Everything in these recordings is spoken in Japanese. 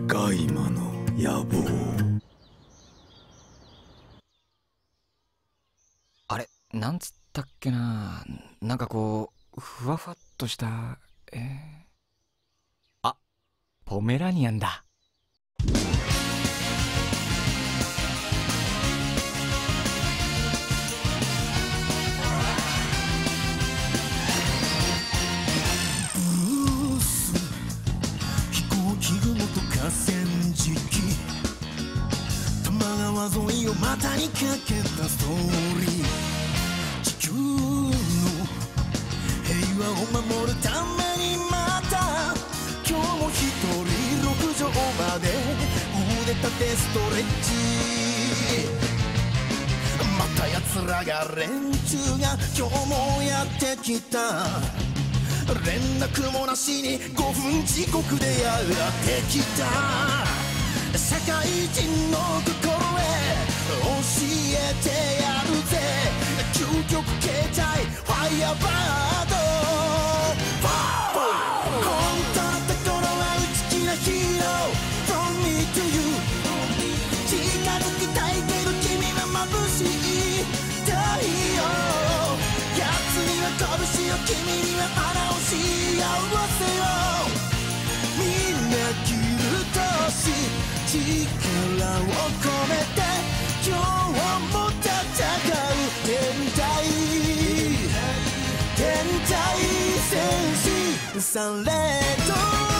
ガイマの野望。 あれ、なんつったっけな。なんかこうふわふわっとしたあ、ポメラニアンだ。 河川敷、多摩川沿いを股にかけたストーリー、地球の平和を守るためにまた今日も一人六畳まで腕立てストレッチ、また奴らが連中が今日もやってきた、連絡もなしに5分遅刻でやってきた、社会人の心へ教えてやるぜ、究極形態ファイヤーバード、本当のところは内気なヒーロー From me to you、 近づきたいけど君は眩しい太陽、奴には拳を君には穴を幸せを、みんなキルとし力を込めて今日も戦う天体戦士されど。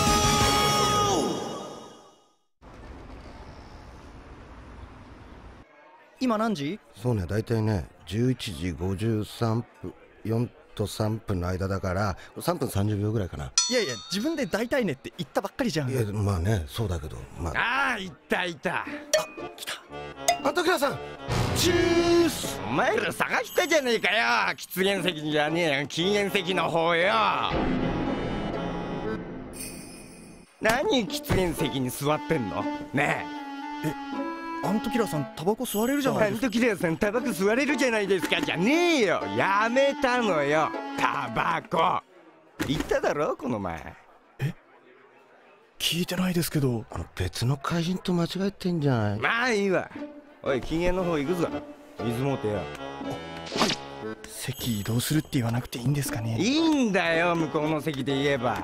今何時？ そうね、大体ね11時53分4と3分の間だから3分30秒ぐらいかな。 いやいや、自分で大体ねって言ったばっかりじゃん。 いやまあね、そうだけど、まあ。 あー、いたいた。 来た。 あ、時田さん、チュース。 お前ら探したじゃねえかよ。喫煙席じゃねえよ、禁煙席の方よ。何喫煙席に座ってんのねアントキラーさんタバコ吸われるじゃえ。 ないですか。 アントキラーさんタバコ吸われるじゃないですかじゃねえよ。やめたのよ、タバコ。言っただろこの前。 聞いてないですけど。 別の会員と間違えてんじゃない？ まあいいわ。おい、禁煙の方行くぞ。水持てよ。 席移動するって言わなくていいんですかね？ いいんだよ、向こうの席で言えば。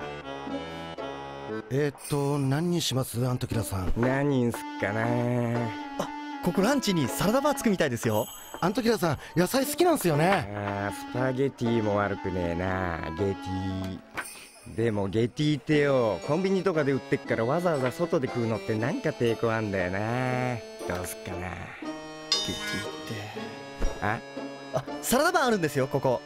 何にしますアントキラさん？ 何にすっかな。 ここランチにサラダバーつくみたいですよ。 アントキラさん野菜好きなんすよね。 あー、スパゲティも悪くねえな。ゲティでもゲティってよ、コンビニとかで売ってっからわざわざ外で食うのってなんか抵抗あんだよな。どうすっかな。 ゲティってあサラダバーあるんですよここ。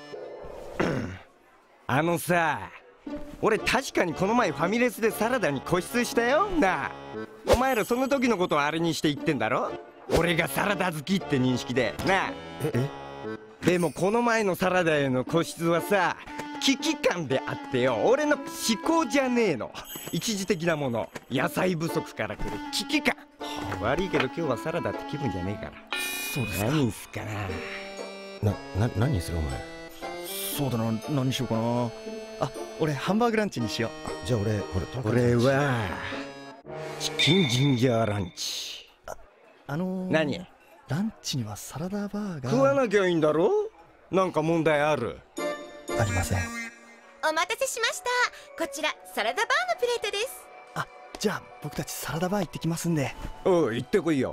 あのさ、俺確かにこの前ファミレスでサラダに固執したよなあ。お前らその時のことをあれにして言ってんだろ。俺がサラダ好きって認識でなあ。でもこの前のサラダへの固執はさ、危機感であってよ、俺の思考じゃねえの。一時的なもの、野菜不足から来る危機感。悪いけど今日はサラダって気分じゃねえから。 そうですか。 何すっかな。 何にするお前？ そうだな、何にしようかな。俺ハンバーグランチにしよう。じゃあ俺はチキンジンジャーランチ。何？ ランチにはサラダバーが食わなきゃいいんだろ。なんか問題ある？ ありません。 お待たせしました。こちらサラダバーのプレートです。 じゃあ僕たちサラダバー行ってきますんで。 おい、行ってこいよ。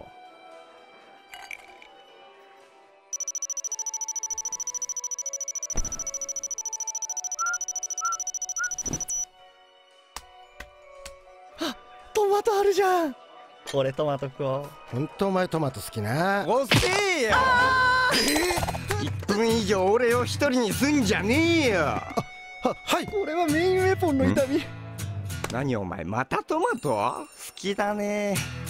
トマトあるじゃん。俺トマト食おう。 ほんとお前トマト好きな。 遅えよ。1分以上俺を一人にすんじゃねえよ。 はい。 これはメインウェポンの痛み。 何お前またトマト？好きだね。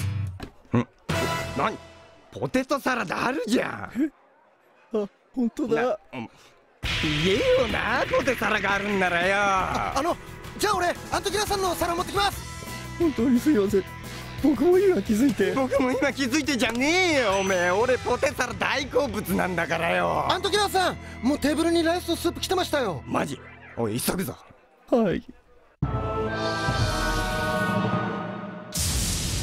何？ポテトサラダあるじゃん。 本当だ。 言えよな、ポテサラがあるんならよ。 じゃあ俺アントキラさんの皿持ってきます。 本当にすいません。僕も今気づいてじゃねえよおめえ。俺ポテサラ大好物なんだからよ。 アントキラさん、もうテーブルにライスとスープ来てましたよ。 マジ？おい急ぐぞ。 はい。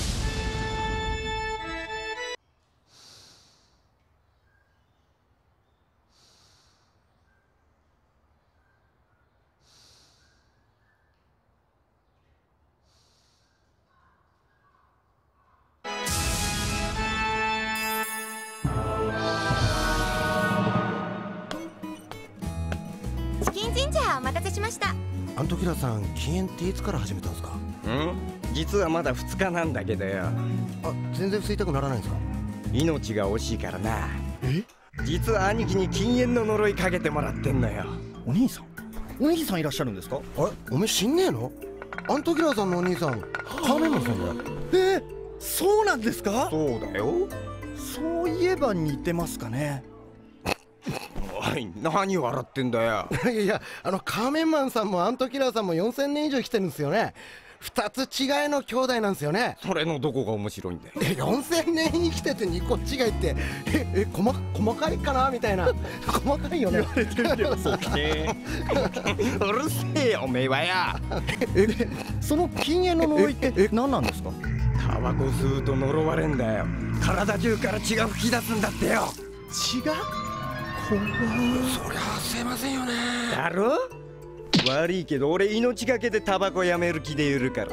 待たせしました。 アントキラーさん、禁煙っていつから始めたんですか？ 実はまだ2日なんだけどよ。 全然吸いたくならないんですか？ 命が惜しいからな。実は兄貴に禁煙の呪いかけてもらってんのよ。 お兄さんいらっしゃるんですか？ おめえ死んねえの？アントキラーさんのお兄さん、カーメンマンさんだよ。 そうなんですか？ そうだよ。 そういえば似てますかね。 おい、何笑ってんだよ。 いや、カーメンマンさんもアントキラーさんも4000年以上生きてるんですよね。2つ違いの兄弟なんですよね。 それのどこが面白いんだよ。 4000年生きてて2個違いって細かいかなみたいな。細かいよね。言われてるけどさ。 うるせえよおめえはや。 その禁煙の呪いって何なんですか？ タバコ吸うと呪われんだよ。体中から血が吹き出すんだってよ。 血が？ そりゃ吸えませんよね。 だろ？悪いけど俺命がけでタバコやめる気でいるから。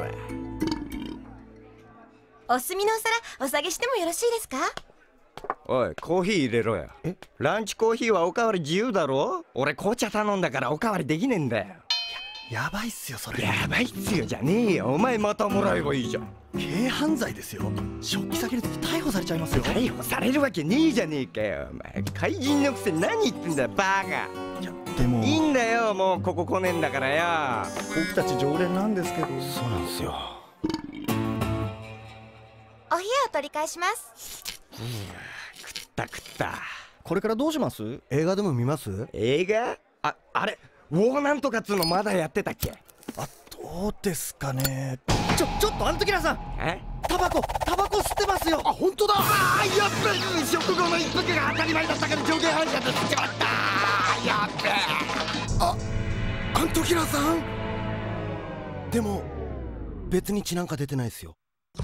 お墨のお皿お下げしてもよろしいですか？ おい、コーヒー入れろよ。ランチコーヒーはおかわり自由だろ。俺紅茶頼んだからおかわりできねえんだよ。 やばいっすよそれ。 やばいっすよじゃねえよ。お前またもらえばいいじゃん。 軽犯罪ですよ。食器下げるとき逮捕されちゃいますよ。 逮捕されるわけねえじゃねえかよ。お前怪人のくせに何言ってんだよバカ。 でもいいんだよ、もうここ来ねえんだからよ。 僕たち常連なんですけど。 そうなんですよ。 お部屋を取り返します。 食った。 これからどうします？ 映画でも見ます？ 映画？あれウォーなんとかっつうのまだやってたっけ？ どうですかね。ちょっとアントキラーさん、タバコ吸ってますよ。 本当だ。 やっべ、食後の一服が当たり前だったから上下反射で吸っちまった。やっべ。 アントキラーさん。でも別に血なんか出てないですよ。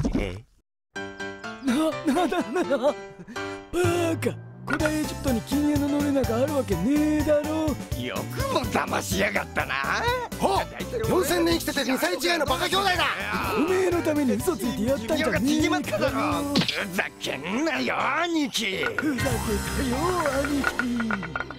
バカ、古代エジプトに禁煙の呪いなんかあるわけねえだろ。 よくも騙しやがったな。 4000年生きてて2歳違いのバカ兄弟だ。 おめえのために嘘ついてやったんじゃねえか。 ふざけんなよ兄貴。 ふざけたよ兄貴。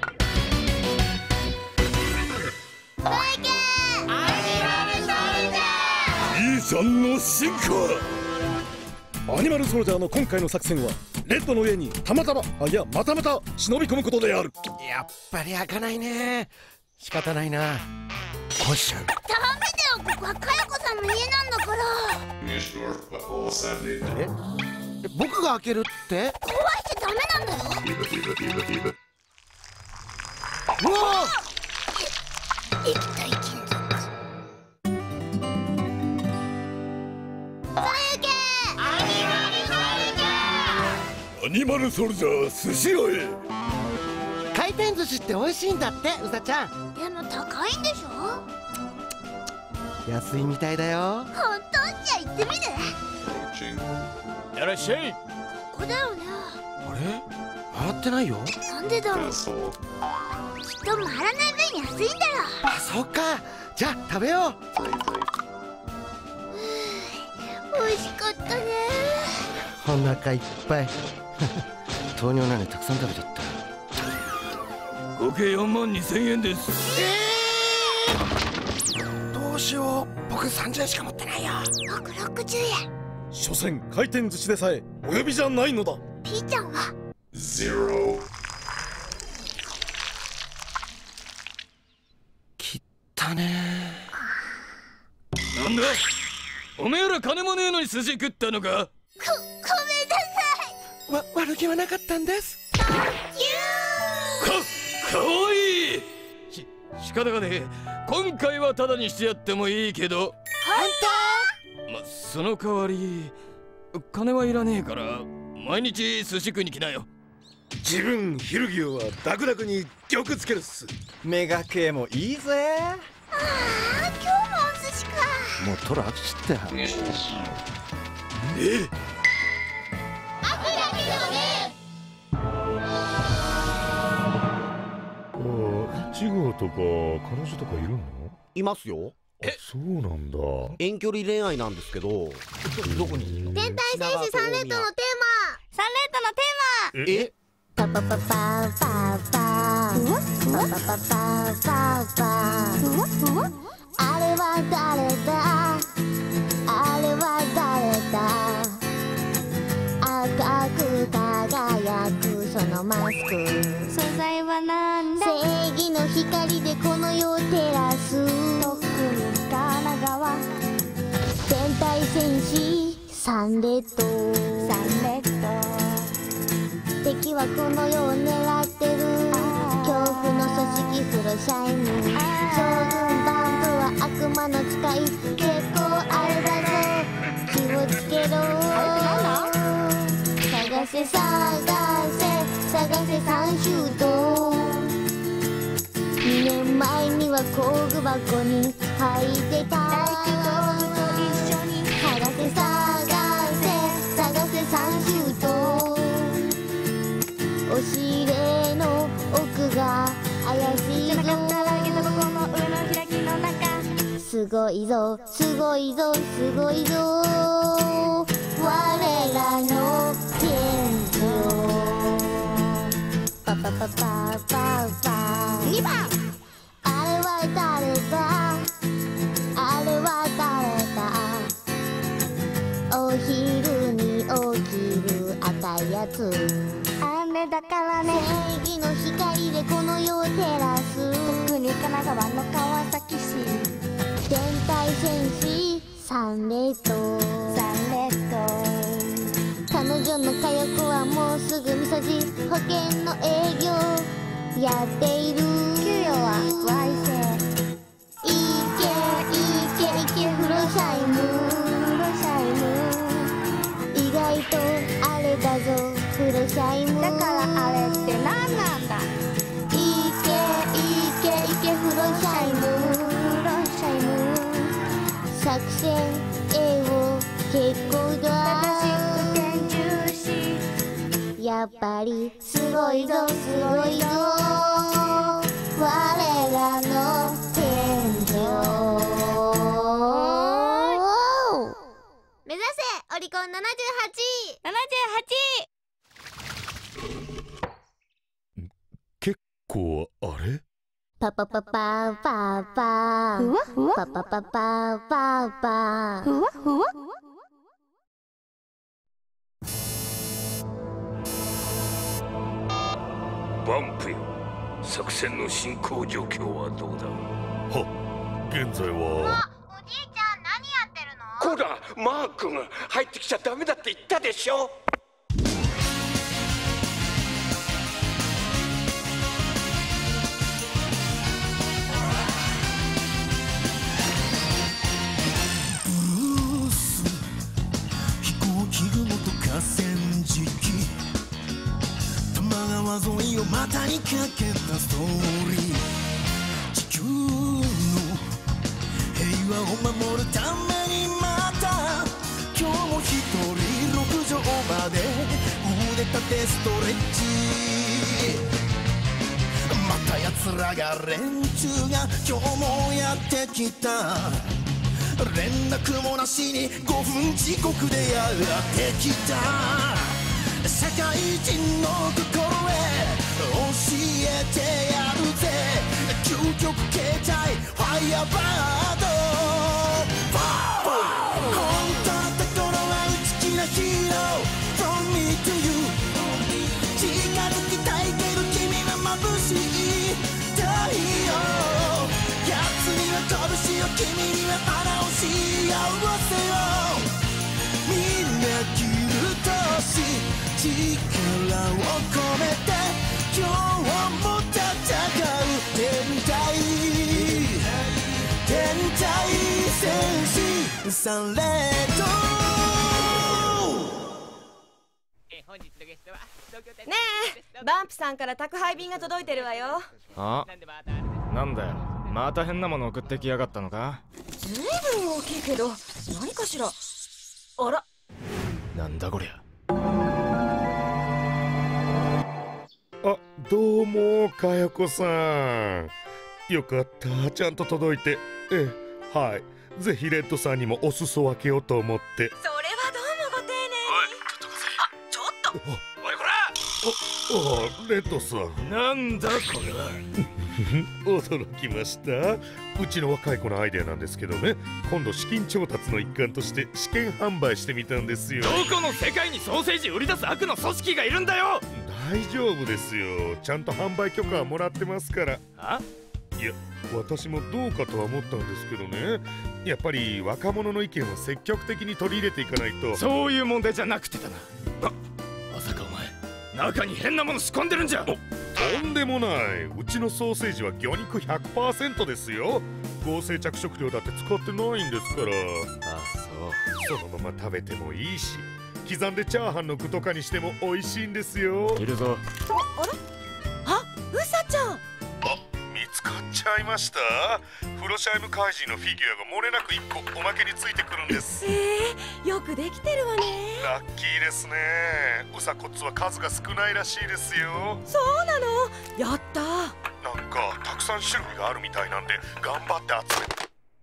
イーサンの進化。アニマルソルジャーの今回の作戦はレッドの家にまたま忍び込むことである。 やっぱり開かないね。仕方ないな。こうしちゃう。 ダメだよ、ここはカヤコさんの家なんだから。 僕が開けるって？ 壊しちゃダメなんだよ。 うわ液体金属。 アニマルソルジャー寿司屋へ。 回転寿司って美味しいんだって、うさちゃん。 でも高いんでしょ？ 安いみたいだよ。 本当？じゃあ行ってみる？ やらっしゃい。 ここだよね。 あれ？回ってないよ。 なんでだろう。きっと回らない分安いんだろ。 そっか。じゃあ食べよう。 美味しかったね。 お腹いっぱい。糖尿なんでたくさん食べちゃった。 合計42,000円です。 どうしよう。僕30円しか持ってないよ。 僕60円。 所詮回転寿司でさえお呼びじゃないのだ。 ピーちゃんは 0。 切ったね。 なんだ、おめえら金もねえのに寿司食ったのか？ ごめんなさい。 悪気はなかったんです。 かわいい。仕方がねえ。今回はタダにしてやってもいいけど。その代わり金はいらねえから毎日寿司食いに来なよ。 自分ヒルギオはダクダクに玉つけるっす。 メガ系もいいぜ。 今日もお寿司か。 もうトラ飽きちったよ。 1号とか彼女とかいるの？ いますよ。 そうなんだ。 遠距離恋愛なんですけど。どこに？ 天体戦士サンレッドのテーマ。サンレッドのテーマ。 え？ パパパパパパ。 パパパパパあれは誰だ、あれは誰だ、赤く輝くそのマスク、素材はなんだ、正義の光でこの世を照らす、特に神奈川天体戦士サンレッド、サンレッド、敵はこの世を狙ってる、恐怖の組織フロシャイム、将軍バンプは悪魔の使い、結構あれだぞ気をつけろ、探せ探せ探せ三州と、2年前には工具箱に入ってた、一緒に探せ探せ探せ三州と、押し入れの奥が怪しいぞ、すごいぞすごいぞすごいぞ、我らの天井、パパパパパパ2番、あれは誰だ、あれは誰だ、お昼に起きる赤いやつ、あれだからね、正義の光でこの世を照らす、特に神奈川の川崎市、天体戦士サンレッド、サンレッド、彼女の火薬はもうすぐみそじ、保険の営業やっている、給与はワイセ、いけいけいけフロシャイム、フロシャイム、意外とあれだぞフロシャイム、だからあれって何なんだ、いけいけいけフロシャイム、フロシャイム、作戦 A を結構だ、正しく天中視、やっぱりすごいぞすごいぞ、我らの天井、目指せオリコン78位、 結構あれ、 パパパパパパふわふわ、パパパパパパふわふわ、 バンプよ、作戦の進行状況はどうだ。 は、現在はおじいちゃん何やってるの。 こらマー君、入ってきちゃダメだって言ったでしょ。 河川敷、多摩川沿いを股にかけたストーリー、地球の平和を守るためにまた今日も一人6畳まで腕立てストレッチ、また奴らが連中が今日もやってきた、連絡もなしに5分遅刻でやってきた、社会人の心へ教えてやるぜ、究極形態ファイヤーバード、本当のところは内気なヒーロー From me to you、 近づきたいけど君は眩しい太陽、奴には拳を君には花を幸せを、みんなキルとし力を込めて今日も戦う天体戦士サンレッド、 ねえ、バンプさんから宅配便が届いてるわよ。 あ、なんだよ、また変なもの送ってきやがったのか。 ずいぶん大きいけど何かしら。あら、 なんだこりゃ。 あ、どうもかやこさん、よかった、ちゃんと届いて。ええ、はい、ぜひレッドさんにもお裾分けをと思って。 それはどうもご丁寧に。 おい、ちょっと貸せ。 あ、ちょっとおいこら、 レッドさん。 なんだこれは。 驚きました。うちの若い子のアイデアなんですけどね、今度資金調達の一環として試験販売してみたんですよ。 どこの世界にソーセージ売り出す悪の組織がいるんだよ。 大丈夫ですよ、ちゃんと販売許可はもらってますから。いや、私もどうかとは思ったんですけどね、やっぱり若者の意見を積極的に取り入れていかないと。 そういう問題じゃなくてだな。まさかお前中に変なもの仕込んでるんじゃ。 とんでもない。うちのソーセージは魚肉 100% ですよ。合成着色料だって使ってないんですから。そのまま食べてもいいし、刻んでチャーハンの具とかにしても美味しいんですよ。 いるぞ。 あれ、あ、ウサちゃん。 見つかっちゃいました。フロシャイム怪人のフィギュアが漏れなく1個おまけについてくるんです。 よくできてるわね。 ラッキーですね。ウサコッツは数が少ないらしいですよ。 そうなの？やった。 なんかたくさん種類があるみたいなんで頑張って集めて。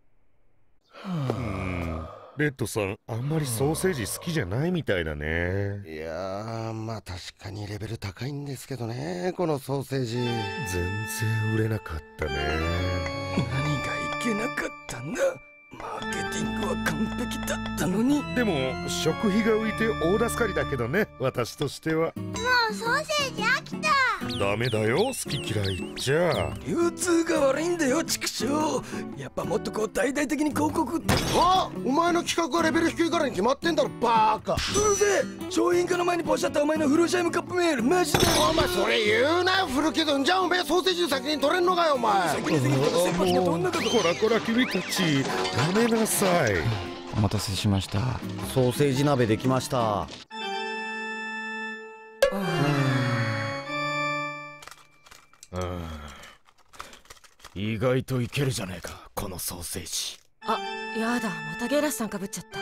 レッドさん、あんまりソーセージ好きじゃないみたいだね。 いやー、まあ確かにレベル高いんですけどね、このソーセージ。 全然売れなかったね。 何がいけなかったんだ。マーケティングは完璧だったのに。 でも食費が浮いて大助かりだけどね、私としては。 もうソーセージ飽きた。 ダメだよ、好き嫌い言っちゃ。 流通が悪いんだよ、畜生。やっぱもっとこう大々的に広告って。 お前の企画はレベル低いからに決まってんだろ、バーカ。 うるせえ。商品化の前にポシャったお前のフルシャイムカップメールマジで。 お前それ言うなよ、古木君。じゃあお前ソーセージ先に取れんのかよ、お前。 先に先発のどんなだぞ。 こらこら君たち、やめなさい。 お待たせしました。 ソーセージ鍋できました。 意外といけるじゃねえか、このソーセージ。 あ、やだ、またゲラスさんかぶっちゃった。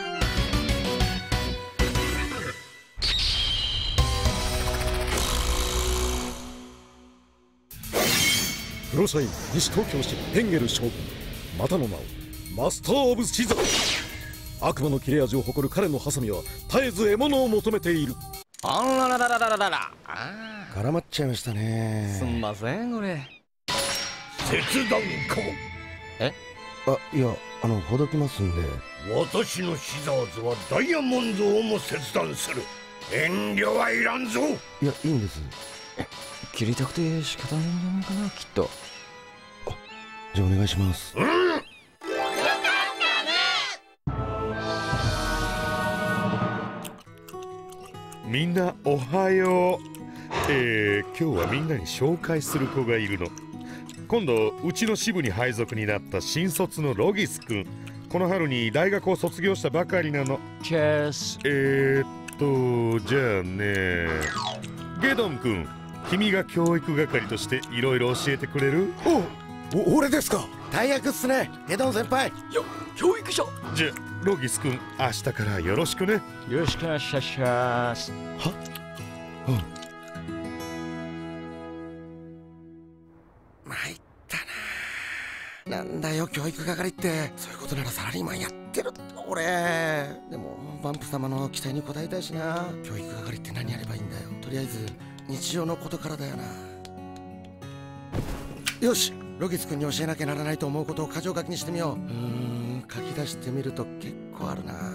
フロシャイン西東京市ヘンゲル将軍、またの名をマスター・オブ・シザー。悪魔の切れ味を誇る彼のハサミは絶えず獲物を求めている。 あららららららら。 絡まっちゃいましたね。 すんません、これ。 切断かも。 いや、ほどきますんで。 私のシザーズはダイヤモンドをも切断する。遠慮はいらんぞ。 いや、いいんです。 切りたくて仕方ないんじゃないかな、きっと。 じゃあお願いします。 みんなおはよう。今日はみんなに紹介する子がいるの。今度うちの支部に配属になった新卒のロギス君。この春に大学を卒業したばかりなの。 チェス。 じゃあね、ゲドン君、君が教育係としていろいろ教えてくれる？ 俺ですか。 大役っすね、ゲドン先輩。 教育者。 じゃあロギス君、明日からよろしくね。 よろしくお願いします。 参ったな。なんだよ教育係って。そういうことならサラリーマンやってる俺。でもバンプ様の期待に応えたいしな。教育係って何やればいいんだよ。とりあえず日常のことからだよな。よし、ロギス君に教えなきゃならないと思うことを箇条書きにしてみよう。書き出してみると結構あるな。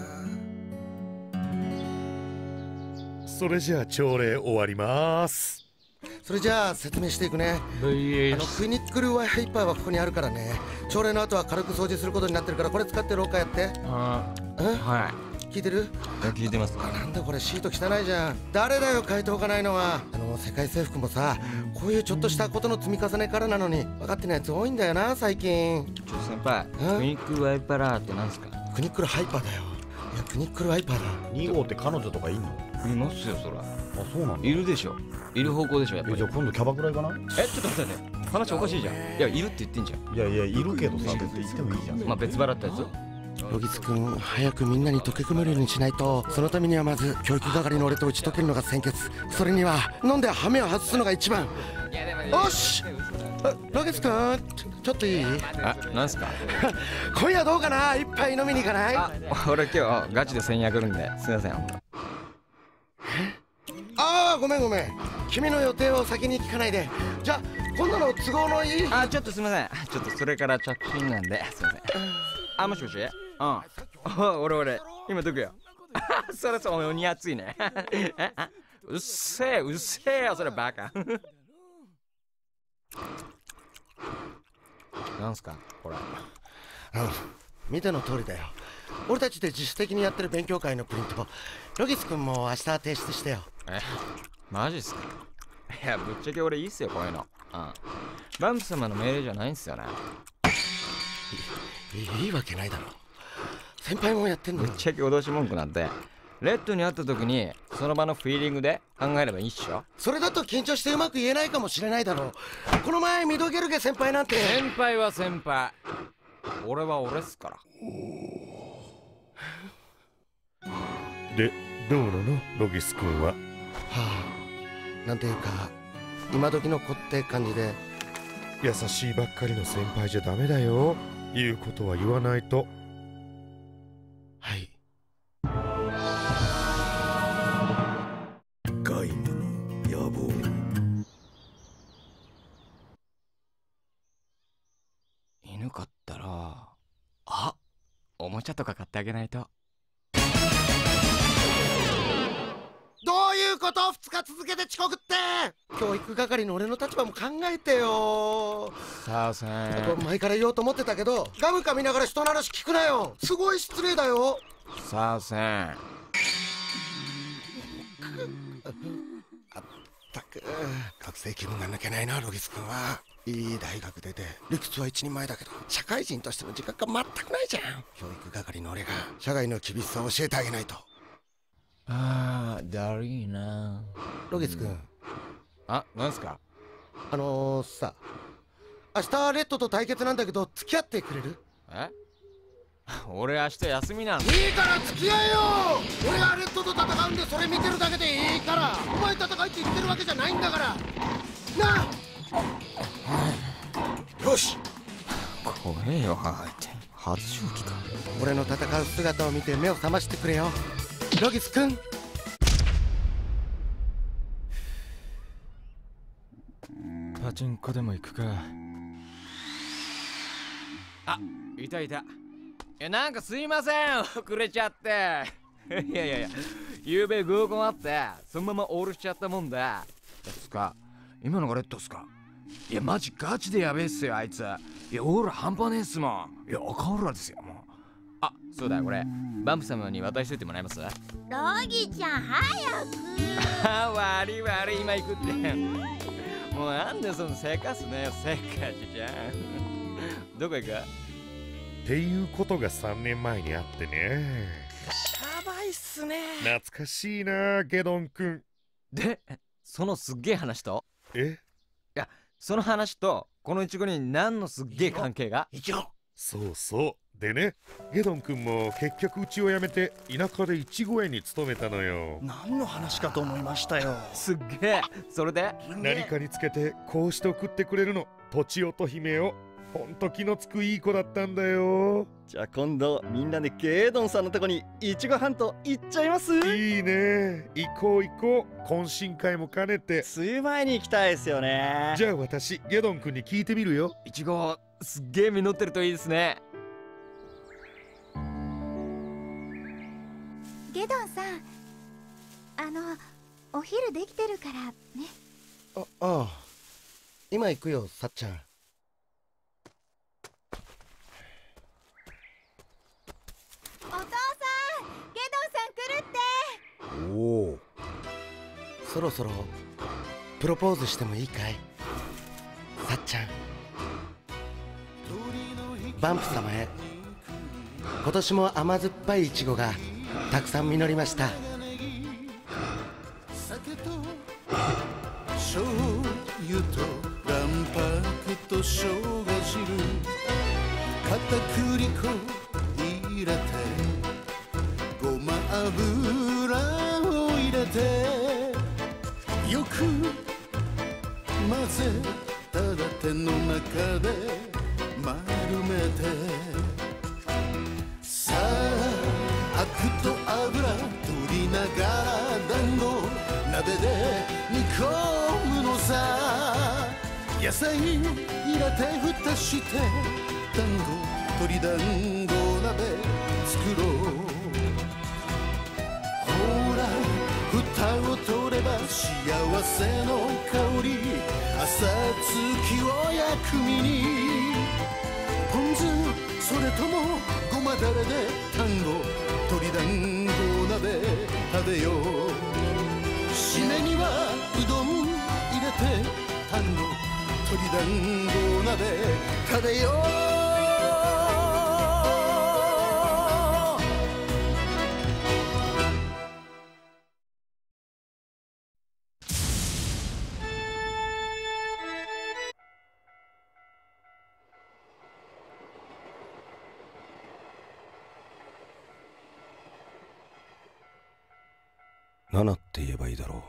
それじゃあ朝礼終わります。 それじゃあ説明していくね。クニックルワイハイパーはここにあるからね。朝礼の後は軽く掃除することになってるから、これ使って廊下やって。 はい。 聞いてる？ 聞いてます。 なんだこれ、シート汚いじゃん。誰だよ書いておかないのは。世界征服もさ、こういうちょっとしたことの積み重ねからなのに分かってないやつ多いんだよな最近。 先輩、クニックルワイパーってなんすか？ クニックルハイパーだよ。いや、クニックルワイパーだ。 2号って彼女とかいんの？ いますよ、そら。 そうなの？ いるでしょ。いる方向でしょ、やっぱり。 じゃあ今度キャバクラ行かない？ ちょっと待ってね。話おかしいじゃん。いや、いるって言ってんじゃん。 いやいるけどさ、別に行ってもいいじゃん。 まあ別腹ってやつ。 ロギス君、早くみんなに溶け込めるようにしないと。そのためにはまず教育係の俺と打ち解けるのが先決。それには飲んでハメを外すのが一番。よし、ロギス君、ちょっといい？ なんすか？ 今夜どうかな、一杯飲みに行かない？ 俺今日ガチで1000円来るんで、すいません。 ごめん。 君の予定を先に聞かないで。じゃあ今度の都合のいい。 あ、ちょっとすみません。ちょっとそれから着信なんで、すみません。あ、もしもし。俺今どこよ。それそう鬼熱いね。うっせえよそれバカ。なんすかこれ。 見ての通りだよ。俺たちで自主的にやってる勉強会のプリント、ロギス君も明日提出してよ。 マジっすか。いや、ぶっちゃけ俺いいっすよこういうの。バンプ様の命令じゃないんすよね。 いいわけないだろ。先輩もやってんの。 ぶっちゃけ脅し文句なんてレッドに会った時にその場のフィーリングで考えればいいっしょ。 それだと緊張してうまく言えないかもしれないだろう。この前ミドゲルゲ先輩なんて。 先輩は先輩、俺は俺っすから。 で、どうなのロギス君は。 なんていうか今時の子って感じで。 優しいばっかりの先輩じゃダメだよ。言うことは言わないと。 はい。 外部の野望。 犬飼ったらおもちゃとか買ってあげないと。 どういうこと？ 2 日続けて遅刻って。教育係の俺の立場も考えてよ。 さあせん、 前から言おうと思ってたけど、ガム噛みながら人の話聞くなよ。すごい失礼だよ。 さあせん。 あったく学生気分が抜けないなロギス君は。いい大学出て理屈は一人前だけど社会人としての自覚が全くないじゃん。教育係の俺が社外の厳しさを教えてあげないと。 だるいな。 ロギス君、 なんすか。 さ、明日レッドと対決なんだけど付き合ってくれる？ 俺明日休みなんだ。 いいから付き合えよ。俺がレッドと戦うんでそれ見てるだけでいいから。お前戦いって言ってるわけじゃないんだからなあ。よし。 怖えよ母って初正気か。 俺の戦う姿を見て目を覚ましてくれよロギス君。 パチンコでも行くか。いた。なんかすいません遅れちゃって。いやゆうべ合コンあってそのままオールしちゃったもんだ。ですか今のがレッドっすか。いやマジガチでやべえっすよあいつ。いやオーラ半端ねえっすもん。いや赤オーラですよもう。そうだこれバンプ様に渡しといてもらえます？ ロギちゃん早く。 悪い今行くって。もうなんでそのせかすねよせっかちじゃん。どこ行く？ っていうことが3年前にあってね。 やばいっすね。 懐かしいなゲドン君。 でそのすっげえ話といやその話とこのイチゴに何のすっげえ関係が？ イチゴ。 そうでね、ゲドン君も結局うちを辞めて田舎でイチゴ園に勤めたのよ。 何の話かと思いましたよ。 すっげえ。それで何かにつけてこうして送ってくれるの。とちおと姫を。ほんと気のつくいい子だったんだよ。 じゃあ今度みんなでゲードンさんのとこにいちごハント行っちゃいます。 いいね。行こう懇親会も兼ねて。 梅雨前に行きたいですよね。 じゃあ私ゲドン君に聞いてみるよ。 イチゴすっげえ実ってるといいですね。 ゲドンさんお昼できてるからね。 今行くよさっちゃん。 お父さんゲドンさん来るって。 おお。そろそろプロポーズしてもいいかいさっちゃん。バンプ様へ。今年も甘酸っぱいイチゴがたくさん実りました。 醤油と卵白と生姜汁片栗粉入れてごま油を入れてよく混ぜたら手の中で丸めてさあアクと油取りながら団子鍋で煮込むのさ。野菜入れて蓋して団子鶏団子鍋作ろう。ほら蓋を取れば幸せの香り。朝月を薬味にポン酢それともごまだれで団子鶏団子鍋食べよう。締めにはうどん入れて団子鶏団子鍋食べよう。 7って言えばいいだろう。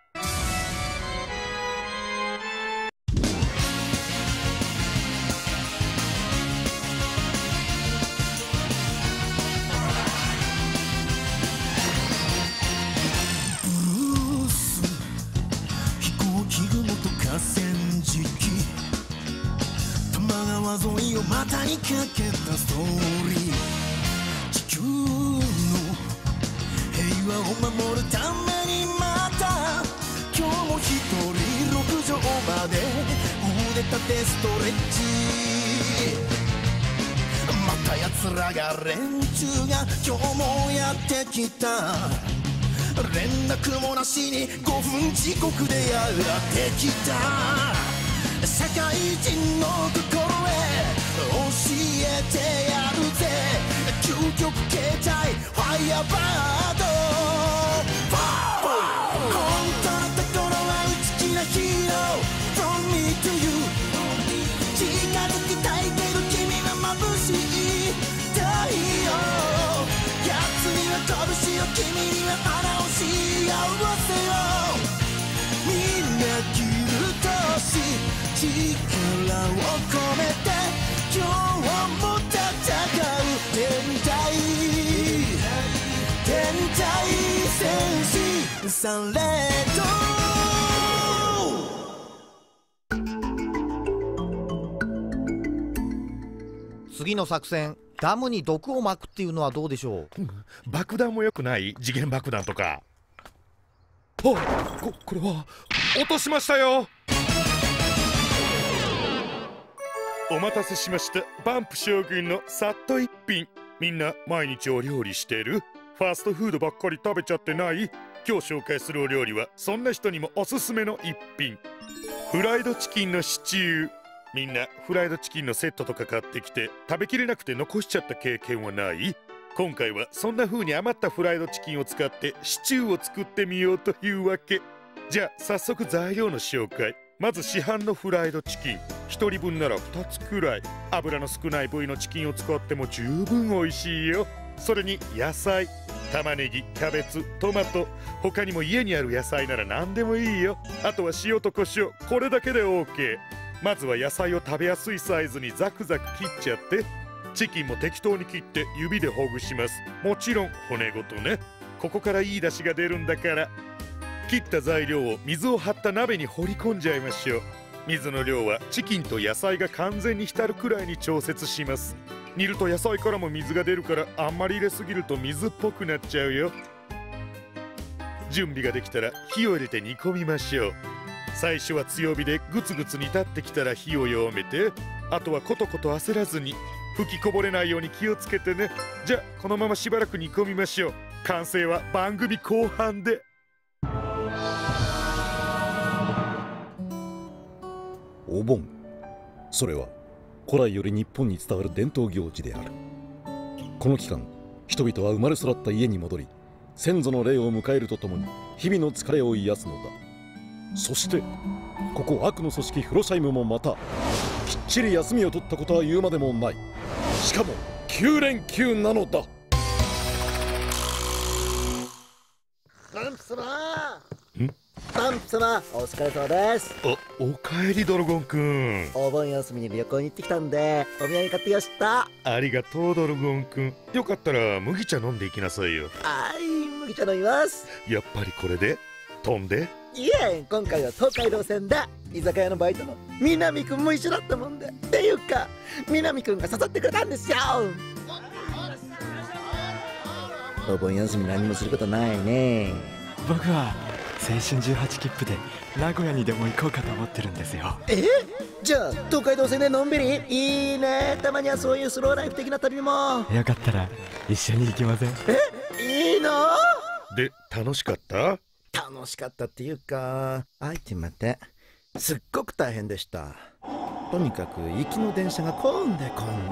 川沿いを股にかけたストーリー。地球の平和を守るためにまた今日も一人6畳まで腕立てストレッチ。また奴らが連中が今日もやってきた。連絡もなしに5分遅刻でやってきた。社会人の心へ教えてやるぜ。究極形態ファイヤーバード。本当のところは内気なヒーロー From me to you。 近づきたいけど君は眩しい太陽。奴には拳を君には花を幸せを。みんなギルトし力を込めて今日も戦う天体戦士サンレッド。次の作戦、ダムに毒を撒くっていうのはどうでしょう。 爆弾もよくない？次元爆弾とか。これは落としましたよ。お待たせしました。バンプ将軍のさっと一品。みんな毎日お料理してる？ファストフードばっかり食べちゃってない？今日紹介するお料理はそんな人にもおすすめの一品。フライドチキンのシチュー。みんなフライドチキンのセットとか買ってきて食べきれなくて残しちゃった経験はない？今回はそんな風に余ったフライドチキンを使ってシチューを作ってみようというわけ。じゃあ早速材料の紹介。まず市販のフライドチキン1人分なら2つくらい。油の少ない部位のチキンを使っても十分美味しいよ。それに野菜、玉ねぎ、キャベツ、トマト、他にも家にある野菜なら何でもいいよ。あとは塩と胡椒、これだけで OK。 まずは野菜を食べやすいサイズにザクザク切っちゃって、チキンも適当に切って指でほぐします。もちろん骨ごとね。ここからいい出汁が出るんだから。切った材料を水を張った鍋に放り込んじゃいましょう。水の量はチキンと野菜が完全に浸るくらいに調節します。煮ると野菜からも水が出るからあんまり入れすぎると水っぽくなっちゃうよ。準備ができたら火を入れて煮込みましょう。最初は強火でグツグツ煮立ってきたら火を弱めて、あとはコトコト焦らずに吹きこぼれないように気をつけてね。じゃあこのまましばらく煮込みましょう。完成は番組後半で。 お盆、それは古来より日本に伝わる伝統行事である。この期間、人々は生まれ育った家に戻り、先祖の霊を迎えるとともに日々の疲れを癒すのだ。そしてここ悪の組織フロシャイムもまたきっちり休みを取ったことは言うまでもない。しかも9連休なのだ。 バンプ様、バンプ様、お疲れ様です。 おかえりドラゴンくん。 お盆休みに旅行に行ってきたんでお土産買ってきました。 ありがとうドラゴンくん。よかったら麦茶飲んでいきなさいよ。 はい、麦茶飲みます。 やっぱりこれで飛んで。 いえ、今回は東海道線だ。居酒屋のバイトの南くんも一緒だったもんで。っていうか南くんが誘ってくれたんですよ。お盆休み何もすることないね。 僕は青春18切符で名古屋にでも行こうかと思ってるんですよ。 じゃあ東海道線でのんびり。いいね、たまにはそういうスローライフ的な旅も。 よかったら一緒に行きません？ いいの？ で、楽しかった？ 楽しかったっていうか、あいて待って、すっごく大変でした。とにかく行きの電車が混んで。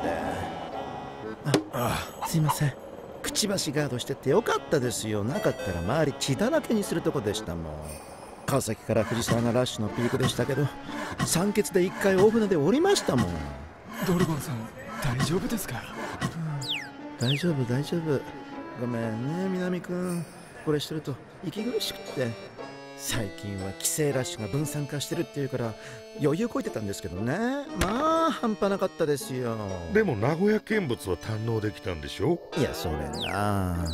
すいません、くちばしガードしててよかったですよ。なかったら周り血だらけにするとこでしたもん。川崎から藤沢がラッシュのピークでしたけど、酸欠で1回大船で降りましたもん。 ドルゴンさん、大丈夫ですか？ 大丈夫。ごめんね南くん、これしてると息苦しくって。最近は帰省ラッシュが分散化してるっていうから余裕こいてたんですけどね。まあ半端なかったですよ。 でも名古屋見物は堪能できたんでしょ？ いや、それな。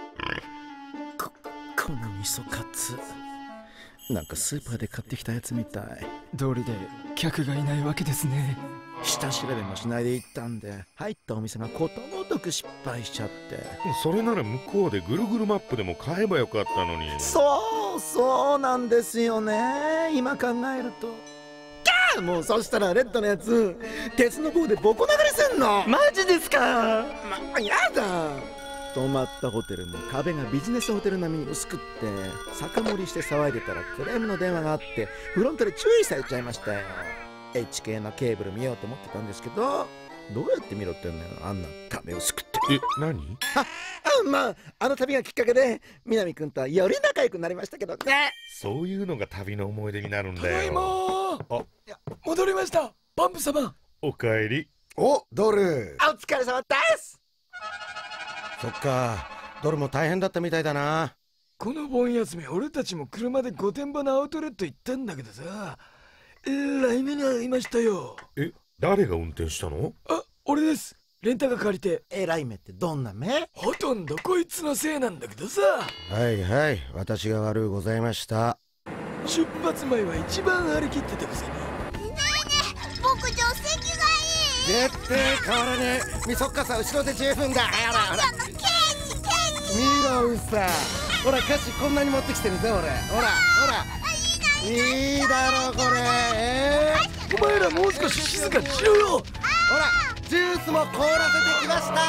この味噌カツ、なんかスーパーで買ってきたやつみたい。 通りで客がいないわけですね。 下調べもしないで行ったんで、入ったお店がことごとく失敗しちゃって。 それなら向こうでぐるぐるマップでも買えばよかったのに。 そうなんですよね、今考えると。もうそしたらレッドのやつ鉄の棒でボコ殴りすんの。 マジですか？ やだ。泊まったホテルも壁がビジネスホテル並みに薄くって、酒盛りして騒いでたらクレームの電話があってフロントで注意されちゃいましたよ。 HK のケーブル見ようと思ってたんですけど、どうやって見ろってんのよ、あんな壁薄くって。 何？ まああの旅がきっかけで南くんとはより仲良くなりましたけどね。 そういうのが旅の思い出になるんだよ。 ただいま。戻りました、バンプ様。 おかえり。 お、ドル。 お疲れ様です。 そっか、ドルも大変だったみたいだな。 この盆休み俺たちも車で御殿場のアウトレット行ったんだけどさ、えらい目に遭いましたよ。 誰が運転したの？ 俺です。レンタカー借りて。 えらい目ってどんな目？ ほとんどこいつのせいなんだけどさ。 はいはい、私が悪うございました。 出発前は一番張り切ってたくせに。 僕助手席がいい。 絶対変わらねえ。みそっかさ、後ろで十分だ。ほら見ろウサ。ほら菓子こんなに持ってきてるぜ俺。ほらいいだろこれ。 お前らもう少し静かにしろよ。 ほらジュースも凍らせてきました。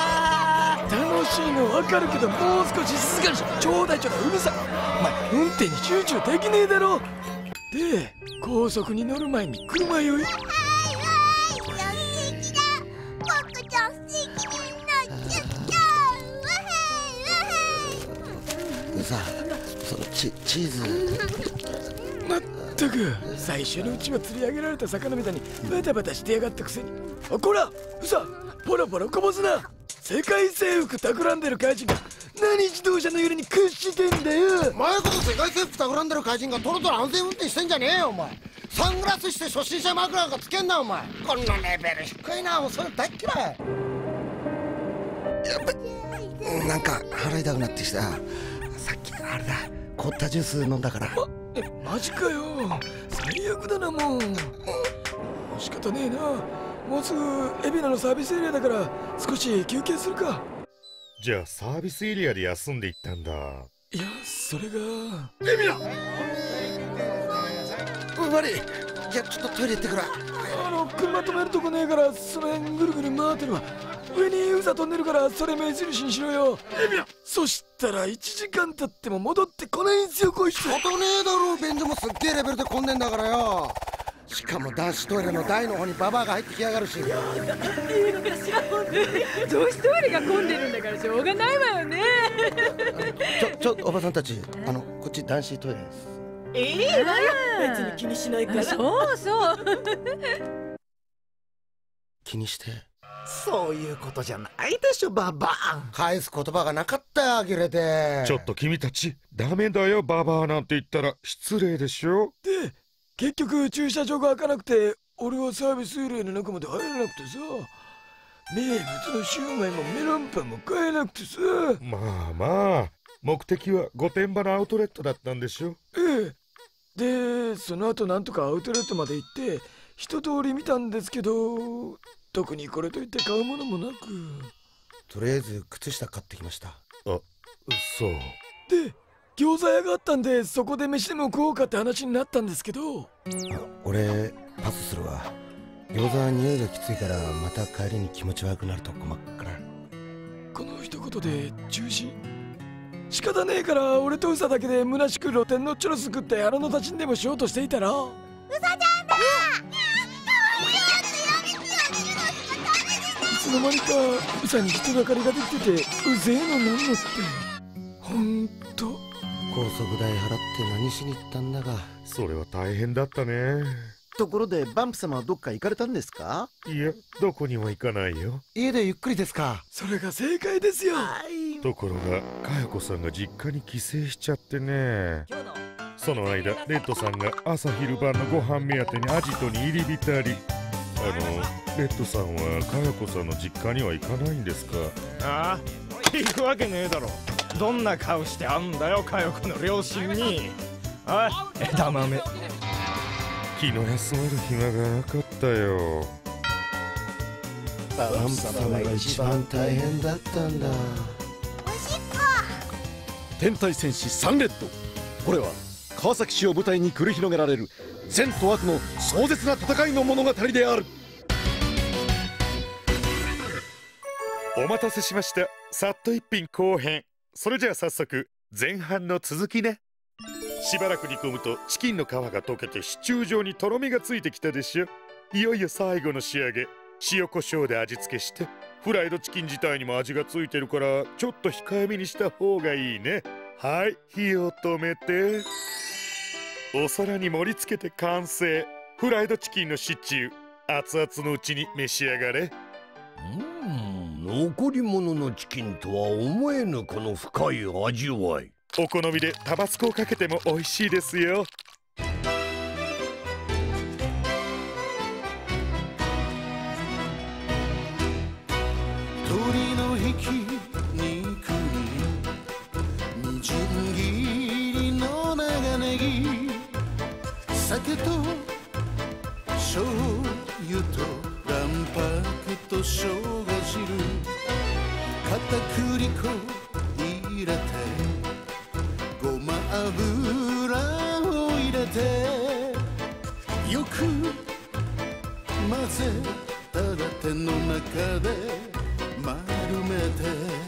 楽しいのわかるけど、もう少し静かにしろ。ちょうだいうるさい。お前運転に集中できねえだろ。で、高速に乗る前に車酔い。 さあ、そのチーズ。 まったく最初のうちは釣り上げられた魚みたいにバタバタしてやがったくせに。こらうさ、ポロポロこぼすな。世界征服企んでる怪人が何自動車の揺れに屈してんだよ。 前こそ世界征服企んでる怪人がトロトロ安全運転してんじゃねえよお前。サングラスして初心者マフラーがつけんなお前。こんなレベル低いな。もうそれ大っ嫌い。やっぱなんか腹痛くなってきた。さっきあれだ、凍ったジュース飲んだから。 マジかよ、最悪だな。もう仕方ねえな。もうすぐ海老名のサービスエリアだから少し休憩するか。 じゃあサービスエリアで休んでいったんだ。 いや、それが海老名。 悪い。じゃあちょっとトイレ行ってくる。 車止めるとこねえからその辺ぐるぐる回ってるわ。上にウサ飛んでるからそれ目印にしろよ。そしたら1時間経っても戻ってこないんすよこいつ。 ことねえだろ、便所もすっげえレベルで混んでんだからよ。しかも男子トイレの台の方にババアが入ってきやがるし。 いいのかしらほんで。女子トイレが混んでるんだからしょうがないわよね。 おばさんたち、こっち男子トイレです。 いいわよ、別に気にしないから。そうそう気にして。 そういうことじゃないでしょババア。 返す言葉がなかったよ、呆れて。 ちょっと君たちダメだよ、ババアなんて言ったら失礼でしょ。 で結局駐車場が開かなくて俺はサービスエリアの中まで入れなくてさ、名物のシューマイもメロンパンも買えなくてさ。 まあ目的は御殿場のアウトレットだったんでしょ。 ええ、 でその後なんとかアウトレットまで行って一通り見たんですけど、特にこれといって買うものもなく。 とりあえず靴下買ってきました。 そうで餃子屋があったんで、そこで飯でも食おうかって話になったんですけど。 俺パスするわ。餃子は匂いがきついから、また帰りに気持ち悪くなると困っから。 この一言で中止。仕方ねえから俺とウサだけで虚しく露店のチュロス食って腹の立ちんでもしようとしていたら、 ウサちゃんだ。 いつの間にかウサに人だかりができてて、うぜえのなんのってほんと。 高速代払って何しに行ったんだが。 それは大変だったね。 ところでバンプ様はどっか行かれたんですか？ いや、どこにも行かないよ。 家でゆっくりですか？ それが正解ですよ。 ところが佳代子さんが実家に帰省しちゃってね。その間レッドさんが朝昼晩のご飯目当てにアジトに入り浸り。レッドさんは佳代子さんの実家には行かないんですか？ ああ、行くわけねえだろ。どんな顔してあんだよ、佳代子の両親に。おい、枝豆。 気の休まる暇がなかったよ。 バンプ様が一番大変だったんだ。 天体戦士サンレッド。これは川崎市を舞台に繰り広げられる善と悪の壮絶な戦いの物語である。 お待たせしました。さっと一品後編。それじゃあ早速前半の続きね。しばらく煮込むとチキンの皮が溶けてシチュー状にとろみがついてきたでしょ。いよいよ最後の仕上げ。塩コショウで味付けして、フライドチキン自体にも味がついてるからちょっと控えめにした方がいいね。はい、火を止めてお皿に盛り付けて完成。フライドチキンのシチュー、熱々のうちに召し上がれ。 残り物のチキンとは思えぬこの深い味わい。 お好みでタバスコをかけても美味しいですよ。 鶏のひき肉にみじん切りの長ネギ、酒と醤油と卵白と生姜汁、片栗粉入れてごま油を入れてよく混ぜたら手の中で丸めて、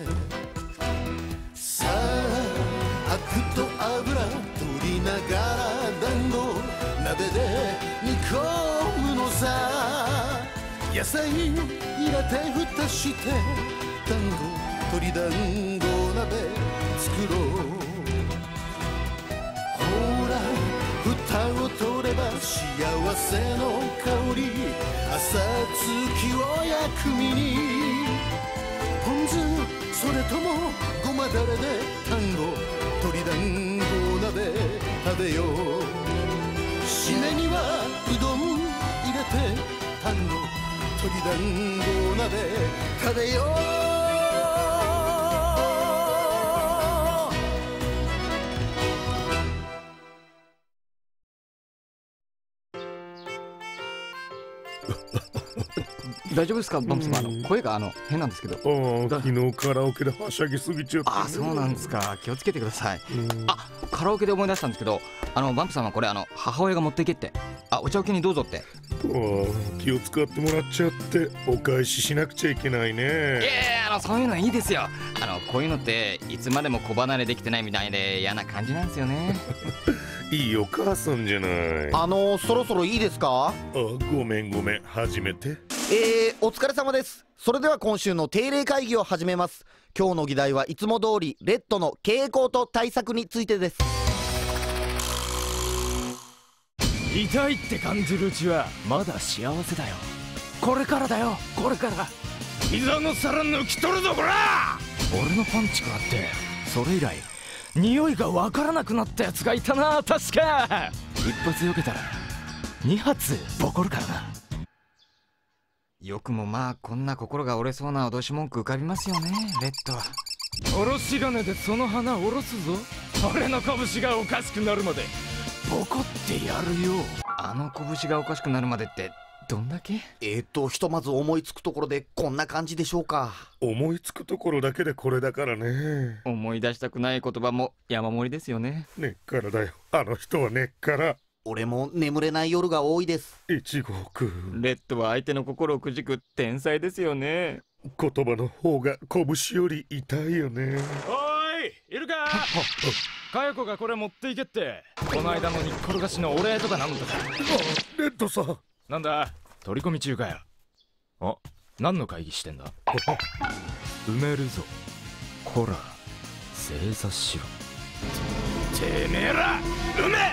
さあアクと油取りながら団子鍋で煮込むのさ。野菜入れて蓋して団子鶏団子鍋作ろう。ほら蓋を取れば幸せの香り、朝月を薬味にポン酢、それともごまだれで団子鶏団子鍋食べよう。締めにはうどん入れて団子鶏団子鍋食べよう。 大丈夫ですか、バンプ様。声が変なんですけど。 昨日カラオケではしゃぎすぎちゃって。 あ、そうなんですか。気をつけてください。あ、カラオケで思い出したんですけど、バンプ様これ母親が持っていけって。お茶受けにどうぞって。 気を使ってもらっちゃってお返ししなくちゃいけないね。 いや、そういうのいいですよ。こういうのっていつまでも子離れできてないみたいで嫌な感じなんですよね。 いいお母さんじゃない。 そろそろいいですか？ ごめん始めて。 お疲れ様です。それでは今週の定例会議を始めます。今日の議題はいつも通りレッドの傾向と対策についてです。 痛いって感じるうちはまだ幸せだよ。これからだよ、これから。 膝の皿抜き取るぞこら。 俺のパンチ食らってそれ以来匂いがわからなくなったやつがいたな。確か一発避けたら2発ボコるからな。 よくもこんな心が折れそうな脅し文句浮かびますよね、レッドは。 おろし金でその花を下ろすぞ。俺の拳がおかしくなるまでボコってやるよ。 あの拳がおかしくなるまでってどんだけ？ ひとまず思いつくところでこんな感じでしょうか。 思いつくところだけでこれだからね。 思い出したくない言葉も山盛りですよね。 根っからだよ、あの人は根っから。 俺も眠れない夜が多いです。 1号レッドは相手の心をくじく天才ですよね。 言葉の方が拳より痛いよね。 おい、いるか？かよこがこれ持っていけって。この間の煮っころがしのお礼とかなんだか。 レッドさん。 なんだ、取り込み中かよ。あ、何の会議してんだ？埋めるぞ。こら、正座しろ。てめえら、埋め！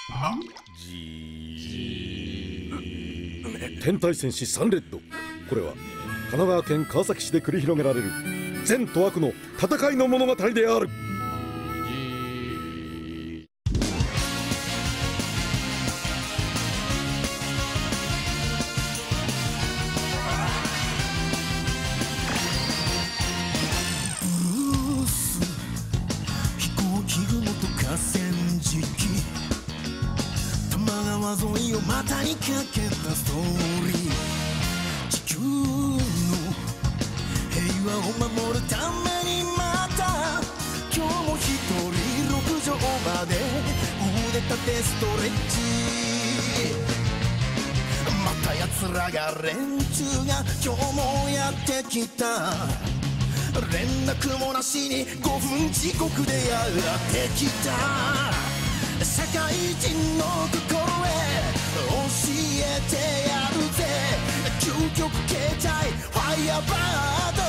天体戦士サンレッド。これは神奈川県川崎市で繰り広げられる善と悪の戦いの物語である。 飛行機雲と河川敷、多摩川沿いを股にかけたストーリー、地球の平和を守るためにまた今日も一人六畳まで腕立てストレッチ、また奴らが連中が今日もやってきた、連絡もなしに5分遅刻でやってきた、社会人の心へ教えてやるぜ、究極形態ファイアバード、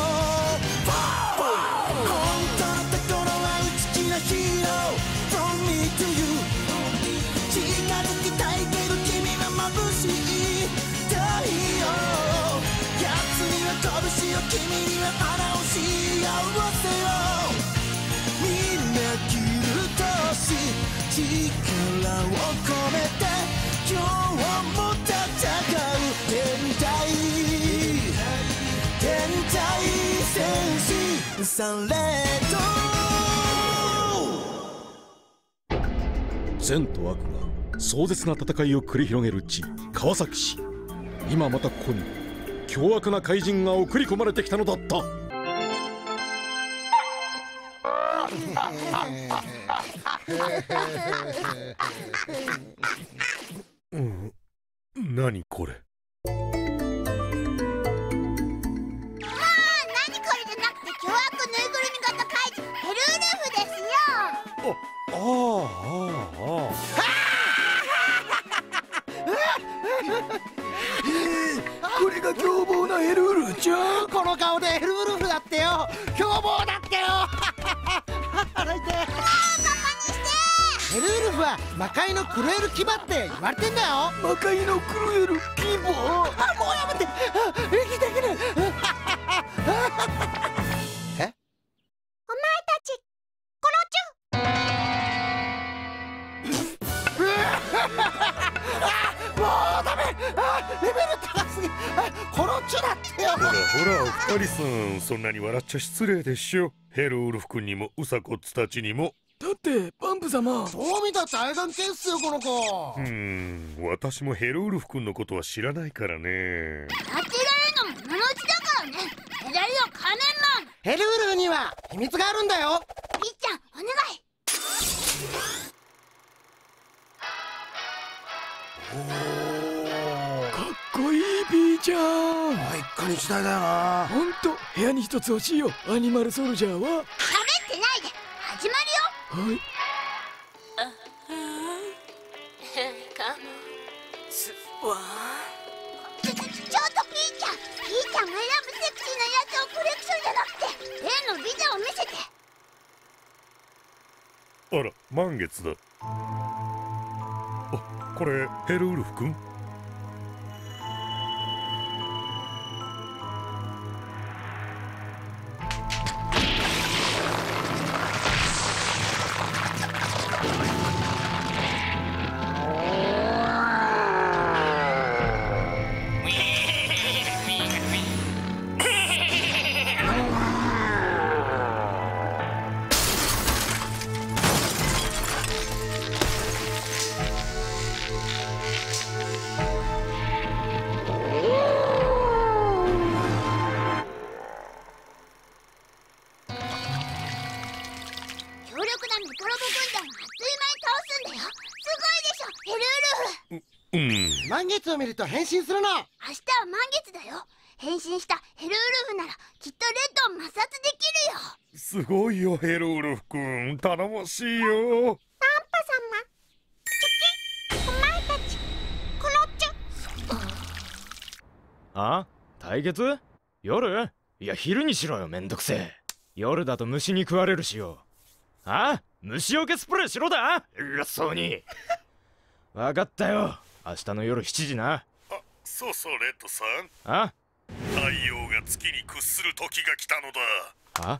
本当のところは内気なヒーロー From me to you、 近づきたいけど君は眩しい太陽、奴には拳を君には花を幸せを、みんなキルとし力を込めて今日も戦う天才戦士サンレッド。 善と悪が壮絶な戦いを繰り広げる地川崎市。今またここに凶悪な怪人が送り込まれてきたのだった。 何これ？ これが凶暴なヘルウルフちゃん。 この顔でヘルウルフだってよ、凶暴だってよ。腹痛い。ヘルウルフは魔界のクルエル牙って言われてんだよ。 魔界のクルエル牙？ もうやめて、息できない。え？ お前たちコロチュ。もうダメ。レベル高すぎ。コロチュだってよ。 ほらほら、お二人さん、そんなに笑っちゃ失礼でしょ。ヘルウルフ君にもウサコッツたちにも。 だってパンプ様、 そう見たって愛眼系っすよこの子。 私もヘルウルフ君のことは知らないからね。 当てられるのも今のうちだからね。左よ仮面マン。 ヘルウルフには秘密があるんだよ。 ピーちゃんお願い。 かっこいいピーちゃん。 一家に一台だよな。 ほんと部屋に一つ欲しいよ。アニマルソルジャーは。 喋ってないで始まるよ。 はい。 カモスワちょっとピーちゃんが選ぶセクシーなやつをコレクションじゃなくて例のビデオ見せて。 あら、満月だ。あ、これヘルウルフ君？ 満月を見ると変身するの。 明日は満月だよ。変身したヘルウルフならきっとレッドを抹殺できるよ。 すごいよヘルウルフ君、頼もしいよ。 パンパ様、チョキ、お前たち、コロッチョ。 あ、対決？夜？いや昼にしろよ、めんどくせえ。夜だと虫に食われるしよ。あ？虫除けスプレーしろだ。偉そうに。わかったよ。明日の夜7時な。 あ、そうそうレッドさん。 あ？ 太陽が月に屈する時が来たのだ。 あ？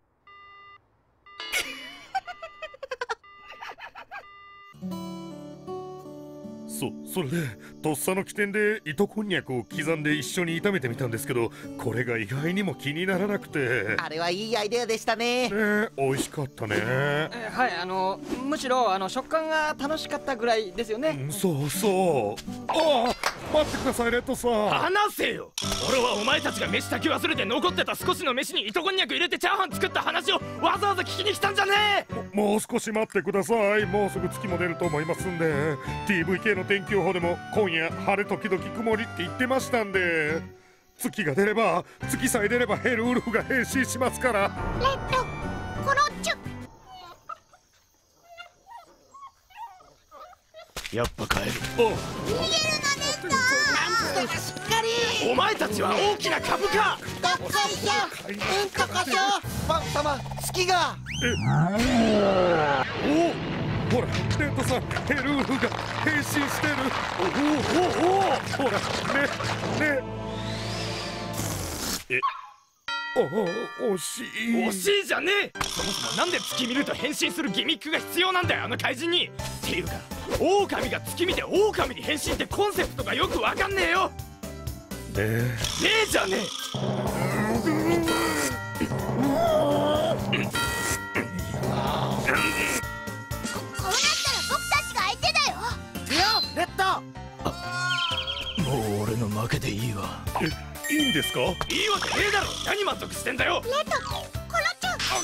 それでとっさの起点で糸こんにゃくを刻んで一緒に炒めてみたんですけど、これが意外にも気にならなくて。 あれはいいアイデアでしたね。 美味しかったね。 はい、むしろ食感が楽しかったぐらいですよね。 そうそう。ああ、待ってくださいレッドさん。 話せよ。俺はお前たちが飯炊き忘れて残ってた少しの飯に糸こんにゃく入れてチャーハン作った話をわざわざ聞きに来たんじゃねえ。 もう少し待ってください。もうすぐ月も出ると思いますんで。 TVK の天気予報でも今夜晴れ時々曇りって言ってましたんで、月さえ出ればヘルウルフが変身しますから。 レッド、コロッチョ。 やっぱ帰る。 逃げるのネット。 なんとかしっかり。 お前たちは大きな株か。 どっこいしょ、うんここしょ。パン様、月が。 おお、ほらレッドさん、ヘルウルフが変身してる。おお、ほらね。惜しい。 惜しいじゃねえ。そもそもなんで月見ると変身するギミックが必要なんだよ、あの怪人に。っていうか狼が月見て狼に変身ってコンセプトがよくわかんねえよ。ねえじゃねえ。 こうなったら僕たちが相手だよ。 いやレッド。 もう俺の負けでいいわ。 いいんですか？ いいわけねえだろ。何満足してんだよ。 レッド、コロッチ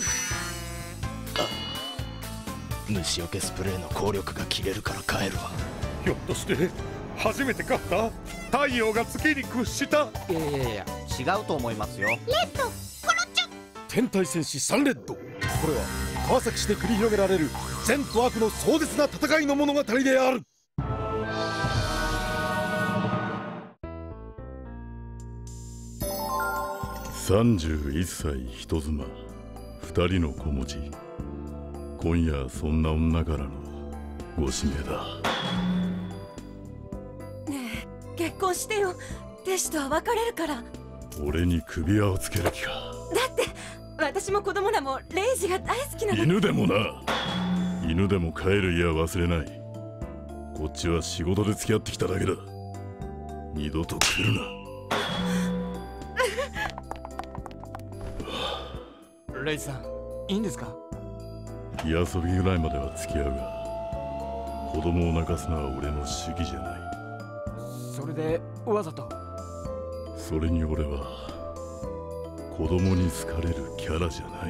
ョ。 虫除けスプレーの効力が切れるから帰るわ。 ひょっとして初めて勝った？太陽が月に屈した？ いや違うと思いますよ。 レッド、コロッチョ。 天体戦士サンレッド。これは川崎市で繰り広げられる善と悪の壮絶な戦いの物語である。 31歳人妻、2人の子持ち。今夜そんな女からのご指名だ。 ねえ、結婚してよ。弟子とは別れるから。 俺に首輪をつける気か。 だって私も子供らもレイジが大好きなの。 犬でもな。犬でも帰る家は忘れない。こっちは仕事で付き合ってきただけだ。二度と来るな。 レイジさん、いいんですか？ 火遊びぐらいまでは付き合うが、子供を泣かすのは俺の主義じゃない。 それでわざと？ それに俺は子供に好かれるキャラじゃない。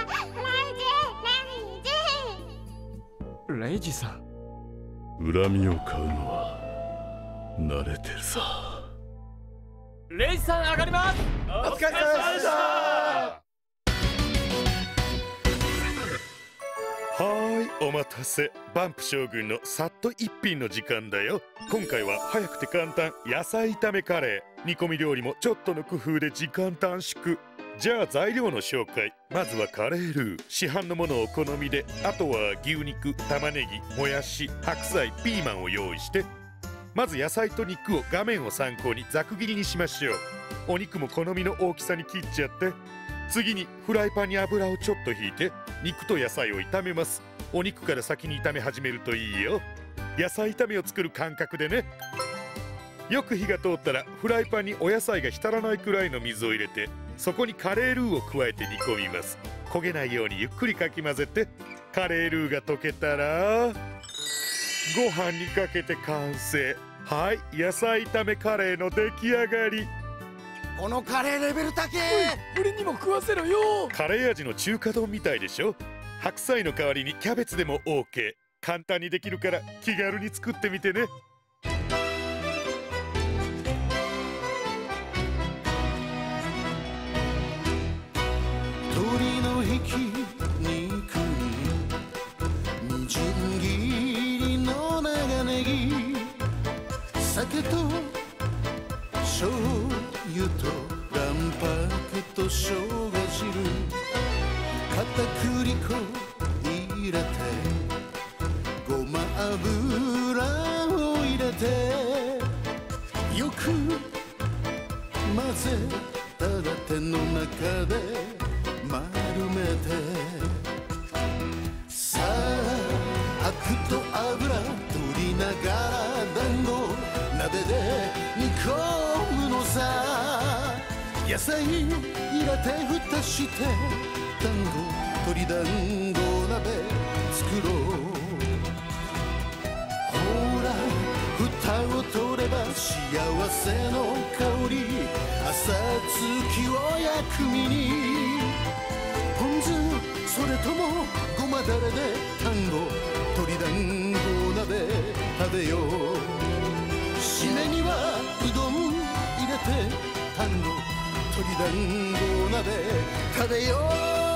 レイジさん、 恨みを買うのは慣れてるさ。 レイジさん、上がります。 お疲れ様でした。お待たせ。バンプ将軍のさっと一品の時間だよ。今回は早くて簡単野菜炒めカレー。煮込み料理もちょっとの工夫で時間短縮。じゃあ材料の紹介。まずはカレールー。市販のものをお好みで。あとは牛肉、玉ねぎ、もやし、白菜、ピーマンを用意して。まず野菜と肉を画面を参考にざく切りにしましょう。お肉も好みの大きさに切っちゃって。次にフライパンに油をちょっとひいて肉と野菜を炒めます。お肉から先に炒め始めるといいよ。野菜炒めを作る感覚でね。よく火が通ったらフライパンにお野菜が浸らないくらいの水を入れて、そこにカレールーを加えて煮込みます。焦げないようにゆっくりかき混ぜて。カレールーが溶けたらご飯にかけて完成。はい、野菜炒めカレーの出来上がり。 このカレーレベル高え。 俺にも食わせろよ。 カレー味の中華丼みたいでしょ。白菜の代わりにキャベツでも OK。簡単にできるから気軽に作ってみてね。 酒と醤油と卵白と生姜汁片栗粉入れてごま油を入れてよく混ぜたら手の中で丸めてさあアクと油取りながら団子鍋で煮込むのさ野菜入れて蓋して団子鶏団子鍋作ろうほら蓋を取れば幸せの香り朝月を焼く身にポン酢それともごまだれで団子鶏団子鍋食べよう締めにはうどん入れて団子鶏団子鍋食べよう